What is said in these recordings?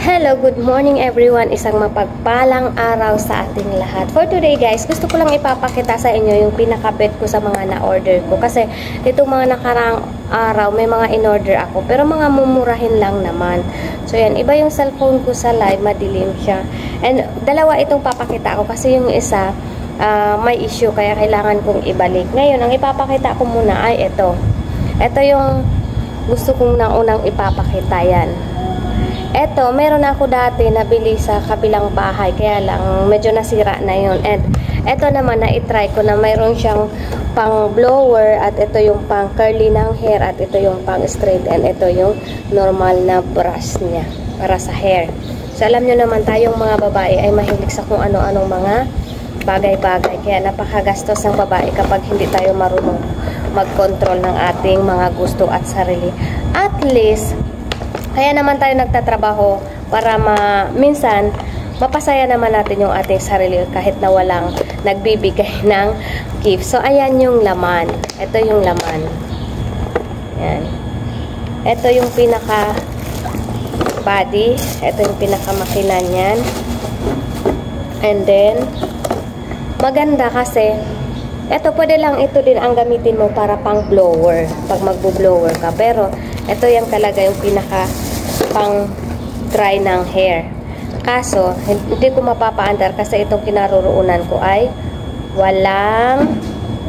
Hello, good morning everyone. Isang mapagpalang araw sa ating lahat. For today guys, gusto ko lang ipapakita sa inyo yung pinaka-bet ko sa mga na-order ko. Kasi itong mga nakarang araw, may mga in-order ako. Pero mga mumurahin lang naman. So yan, iba yung cellphone ko sa live, madilim siya. And dalawa itong papakita ko kasi yung isa, may issue kaya kailangan kong ibalik. Ngayon, ang ipapakita ko muna ay ito. Ito yung gusto kong unang ipapakita yan. Eto, meron ako dati nabili sa kabilang bahay, kaya lang medyo nasira na yun. And eto naman na itry ko na mayroon siyang pang blower at ito yung pang curly ng hair at ito yung pang straight and ito yung normal na brush niya para sa hair. So alam nyo naman tayong mga babae ay mahilig sa kung ano-anong mga bagay-bagay. Kaya napakagastos ng babae kapag hindi tayo marunong mag-control ng ating mga gusto at sarili. At least, kaya naman tayo nagtatrabaho para minsan mapasaya naman natin yung ating sarili kahit na walang nagbibigay ng gift. So, ayan yung laman. Ito yung laman. Ayan. Ito yung pinaka body. Ito yung pinaka makina niyan. And then, maganda kasi ito pwede lang ito din ang gamitin mo para pang blower. Pag magbo-blower ka. Pero, ito yung talaga yung pinaka pang dry ng hair. Kaso, hindi ko mapapaandar kasi itong kinaroroonan ko ay walang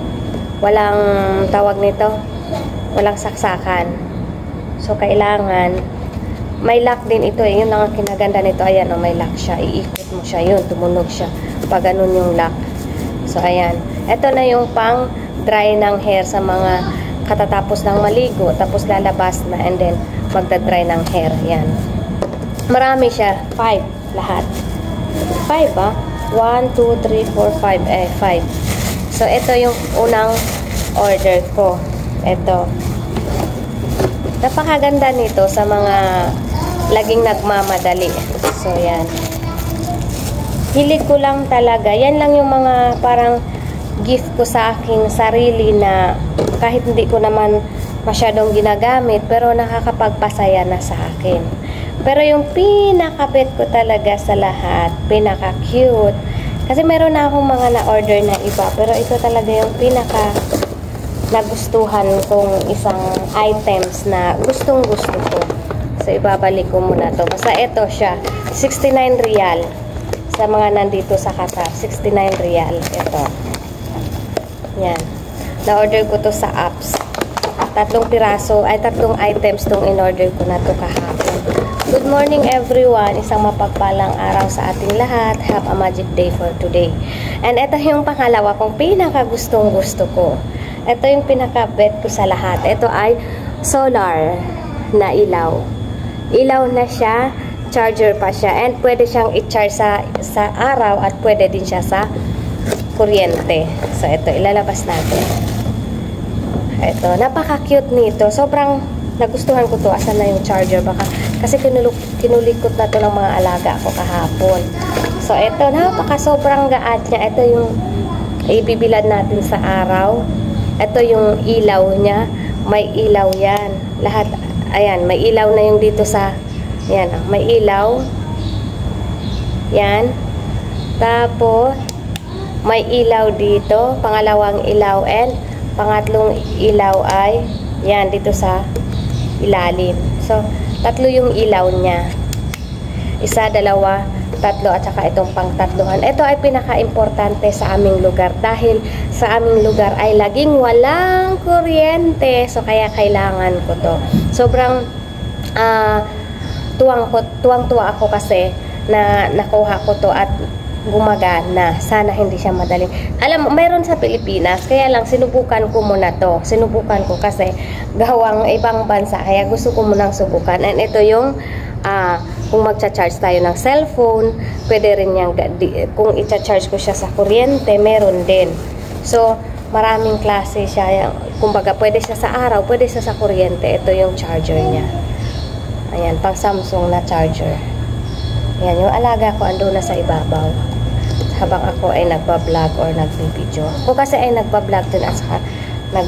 tawag nito, walang saksakan. So, kailangan may lock din ito. Yun lang ang kinaganda nito. Ayan, may lock siya. Iikot mo siya. Yun, tumunog siya. Pag ganun yung lock. So, ayan. Ito na yung pang dry ng hair sa mga katatapos ng maligo, tapos lalabas na, and then magdadry ng hair. Yan. Marami siya. 5 lahat. 5 ba? 1, 2, 3, 4, 5. 5. So, ito yung unang order ko. Ito. Napakaganda nito sa mga laging nagmamadali. So, yan. Hilig ko lang talaga. Yan lang yung mga parang gift ko sa aking sarili na kahit hindi ko naman masyadong ginagamit pero nakakapagpasaya na sa akin. Pero yung pinaka-bet ko talaga sa lahat, pinaka-cute. Kasi meron na akong mga na-order na iba pero ito talaga yung pinaka nagustuhan kong isang items na gustong-gusto ko. So ibabalik ko muna to. Basta ito siya, 69 real. Sa mga nandito sa Qatar, 69 real. Ito. Yan. Na-order ko to sa apps. 3 piraso, ay 3 items tong in-order ko na to kahapon. Good morning everyone. Isang mapagpalang araw sa ating lahat. Have a magic day for today. And ito yung pangalawa kong pinaka-gustong gusto ko. Ito yung pinaka-bet ko sa lahat. Ito ay solar na ilaw. Ilaw na siya. Charger pa siya. And pwede siyang i-charge sa araw at pwede din siya sa kuryente. So, ito, ilalabas natin. Ito, napaka-cute nito. Sobrang nagustuhan ko to. Asan na yung charger? Baka, kasi kinulikot na to ng mga alaga ko kahapon. So, ito, sobrang gaan niya. Ito yung ibibilad natin sa araw. Ito yung ilaw niya. May ilaw yan. Lahat, ayan, may ilaw na yung dito sa, yan, may ilaw. Yan. Tapos, may ilaw dito, pangalawang ilaw, and pangatlong ilaw ay yan, dito sa ilalim. So, 3 yung ilaw niya. 1, 2, 3, at saka itong pang-3. Ito ay pinaka-importante sa aming lugar dahil sa aming lugar ay laging walang kuryente. So, kaya kailangan ko to. Sobrang tuwang-tuwa ako kasi na nakuha ko to at gumagana. Sana hindi siya madaling. Alam mo, mayroon sa Pilipinas, kaya lang sinubukan ko muna to. Sinubukan ko kasi gawang ibang bansa, kaya gusto ko munang subukan. And ito yung kung magcha-charge tayo ng cellphone, pwede rin yung kung i-charge ko siya sa kuryente, meron din. So, maraming klase siya. Kumbaga, pwede siya sa araw, pwede siya sa kuryente. Ito yung charger niya. Ayan, pang Samsung na charger. Ayan, yung alaga ko ando na sa ibabaw. Habang ako ay nagbablog or nagbibideo. Ako kasi ay nagbablog din at saka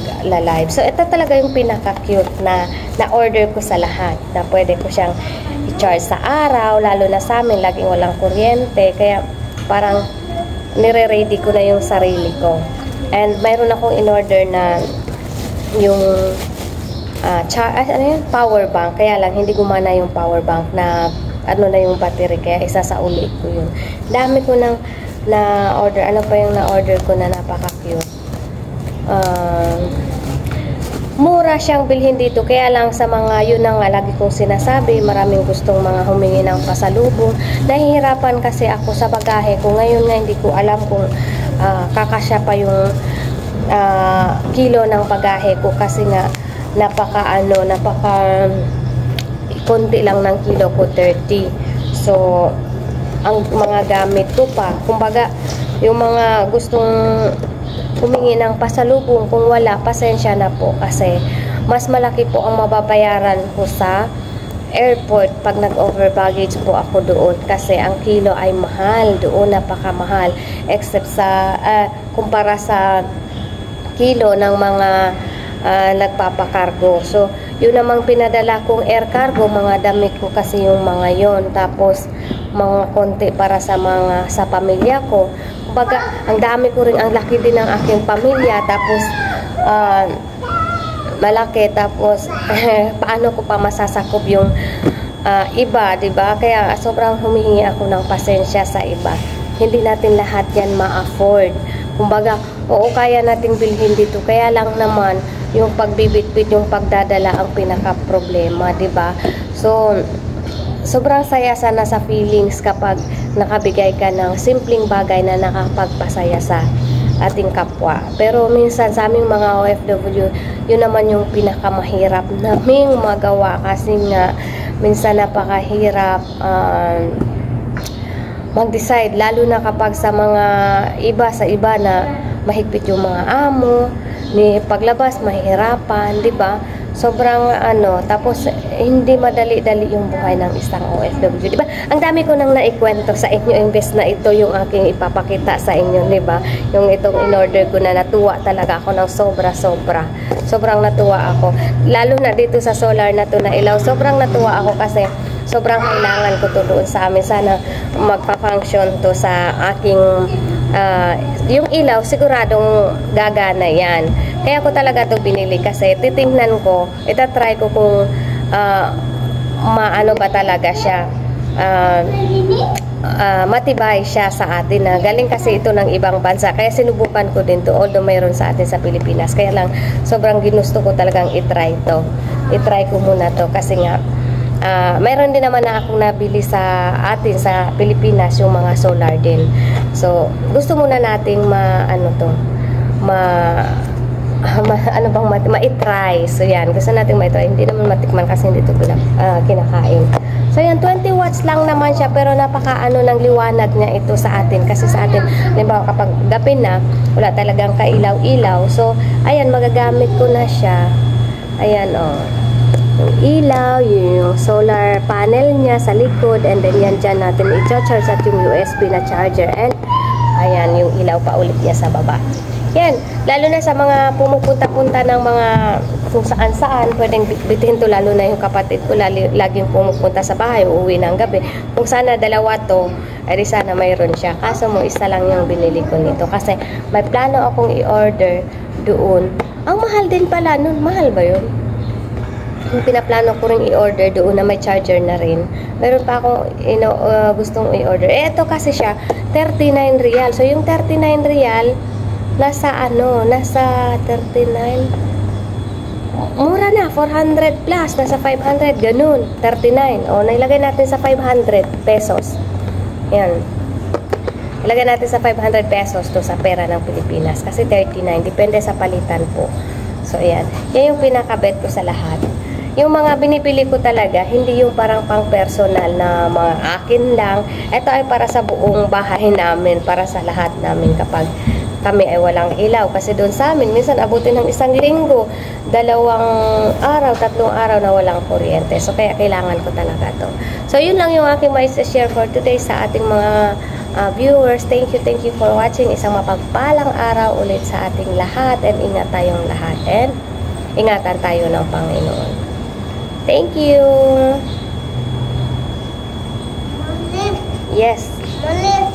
nagla-live. So, ito talaga yung pinaka-cute na na-order ko sa lahat. Na pwede ko siyang charge sa araw, lalo na sa amin, laging walang kuryente. Kaya parang nire-ready ko na yung sarili ko. And mayroon akong in-order na yung power bank. Kaya lang, hindi gumana yung power bank na na yung battery. Kaya isa sa uli ko yun. Dami ko nang na-order. Ano pa yung na-order ko na napaka-cute? Mura siyang bilhin dito, kaya lang sa mga yun na nga lagi kong sinasabi, maraming gustong mga humingi ng pasalubong. Nahihirapan kasi ako sa bagahe ko. Ngayon nga hindi ko alam kung kakasya pa yung kilo ng bagahe ko kasi nga napaka konti lang ng kilo ko, 30. So ang mga gamit ko pa, kumbaga yung mga gustong humingi ng pasalubong, kung wala, pasensya na po kasi mas malaki po ang mababayaran ko sa airport pag nag-over baggage po ako doon kasi ang kilo ay mahal doon, napakamahal, except sa kumpara sa kilo ng mga nagpapakargo. So yun namang pinadala kong air cargo, mga damit ko kasi yung mga yon, tapos mga konti para sa pamilya ko. Kumbaga, ang dami ko rin, ang laki din ng aking pamilya, tapos malaki, tapos paano ko pa masasakop yung iba, diba? Kaya sobrang humihingi ako ng pasensya sa iba. Hindi natin lahat yan ma-afford. Kumbaga, oo, kaya nating bilhin dito, kaya lang naman yung pagbibitbit, yung pagdadala ang pinaka-problema, diba? So sobrang saya sana sa feelings kapag nakabigay ka ng simpleng bagay na nakapagpasaya sa ating kapwa. Pero minsan sa aming mga OFW, yun naman yung pinakamahirap naming magawa kasi nga minsan napakahirap mag-decide, lalo na kapag sa mga iba na mahigpit yung mga amo, ni paglabas mahirapan, di ba? Sobrang tapos hindi madali-dali yung buhay ng isang OFW, di ba? Ang dami ko nang naikwento sa inyo, imbes na ito yung aking ipapakita sa inyo, di ba? Yung itong in-order ko na natuwa talaga ako ng sobra-sobra. Sobrang natuwa ako. Lalo na dito sa solar na to na ilaw, sobrang natuwa ako kasi sobrang kailangan ko to doon sa amin. Sana magpa-function to sa aking yung ilaw, siguradong gagana yan. Kaya ko talaga to binili kasi titingnan ko, itatry ko kung maano ba talaga siya, matibay siya sa atin na galing kasi ito ng ibang bansa. Kaya sinubukan ko din to, although mayroon sa atin sa Pilipinas. Kaya lang sobrang ginusto ko talagang itry to. Itry ko muna to kasi nga mayroon din naman na akong nabili sa atin sa Pilipinas, yung mga solar din. So gusto muna nating ma-try. So yan, gusto nating ma-try. Hindi naman matikman kasi hindi ito kinakain. So yan, 20 watts lang naman siya, pero napaka ng liwanag niya ito sa atin. Kasi sa atin, halimbawa kapag gabi na, wala talagang kailaw-ilaw. So ayan, magagamit ko na siya. Ayan, yung ilaw, yung solar panel niya sa likod, and then yan dyan natin i-charge at yung USB na charger, and ayan yung ilaw pa ulit niya sa baba. Yan, lalo na sa mga pumupunta-punta ng mga kung saan-saan, pwedeng bitbitin to, lalo na yung kapatid ko, laging pumupunta sa bahay, uuwi ng gabi. Kung sana dalawa to, ay sana mayroon siya. Kaso mo, isa lang yung binili ko nito. Kasi may plano akong i-order doon. Ang mahal din pala nun. Mahal ba yun? Yung pinaplano ko rin i-order doon na may charger na rin. Meron pa akong gustong i-order. Ito kasi siya, 39 real. So, yung 39 real, nasa 39, mura na, 400 plus, nasa 500, ganun, 39. O, nailagay natin sa 500 pesos. Yan. Ilagay natin sa 500 pesos to sa pera ng Pilipinas. Kasi 39, depende sa palitan po. So, yan. Yan yung pinakabet ko sa lahat. Yung mga binibili ko talaga, hindi yung parang pang personal na mga akin lang. Ito ay para sa buong bahay namin, para sa lahat namin kapag kami ay walang ilaw. Kasi doon sa amin, minsan abutin ng 1 linggo, 2 araw, 3 araw na walang kuryente. So, kaya kailangan ko talaga to. So, yun lang yung aking may share for today sa ating mga viewers. Thank you for watching. Isang mapagpalang araw ulit sa ating lahat, and ingat tayong lahat, and ingatan tayo ng Panginoon. Thank you! Yes. Maliit